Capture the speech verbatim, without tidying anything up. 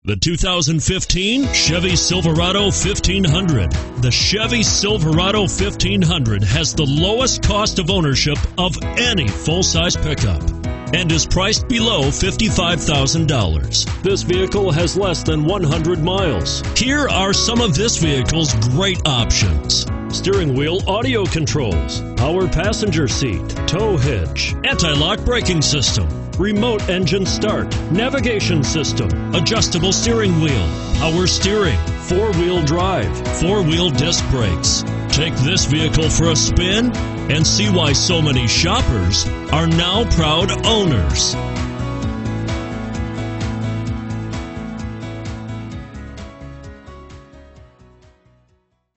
The two thousand fifteen Chevy Silverado fifteen hundred. The Chevy Silverado fifteen hundred has the lowest cost of ownership of any full-size pickup and is priced below fifty-five thousand dollars. This vehicle has less than one hundred miles. Here are some of this vehicle's great options: steering wheel audio controls, power passenger seat, tow hitch, anti-lock braking system, remote engine start, navigation system, adjustable steering wheel, power steering, four-wheel drive, four-wheel disc brakes. Take this vehicle for a spin and see why so many shoppers are now proud owners.